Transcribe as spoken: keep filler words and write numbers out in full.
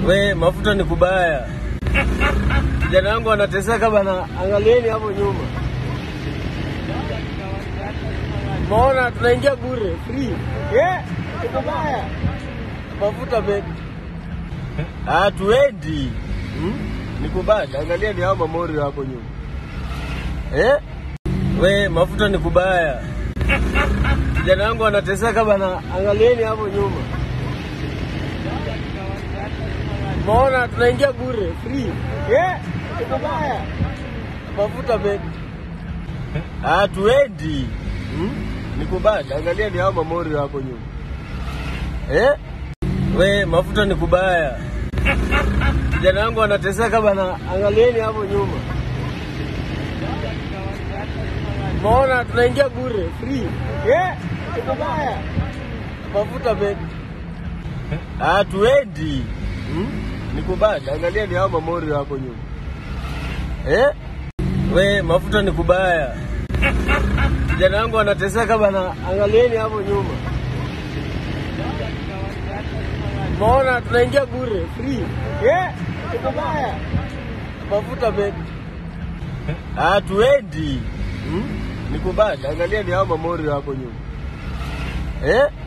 We, mafuta ni kubaya. Kijana wangu anateseka bana, angalieni hapo nyuma. Maona tunaingia bure, free. Eh, ni kubaya. Mafuta beti. Ah, tuendi. Hmm? Ni kubaya, angalieni hao mamori hapo nyuma. Eh? We, mafuta ni kubaya. Kijana wangu anateseka bana, angalieni hapo nyuma. Maona tunaingia bure, free. Eh, ni kubaya. Mafuta beti. Ah, tuendi. Hmm? Ni kubaya, angalieni hao mamori hapo nyuma. Eh? We, mafuta ni kubaya. Kijana wangu anateseka bana, angalieni hapo nyuma. Maona tunaingia bure, free. Eh, ni kubaya. Mafuta beti. Ah, tuendi. Hmm? Ni kubaya, angalieni hao mamori hapo nyuma. Eh? We, mafuta ni kubaya. Kijana wangu anateseka bana, angalieni hapo nyuma. Maona tunaingia bure, free. Eh, ni kubaya. Mafuta beti. Ah, tuendi. Hmm? Ni kubaya, angalieni hao mamori hapo nyuma. Eh?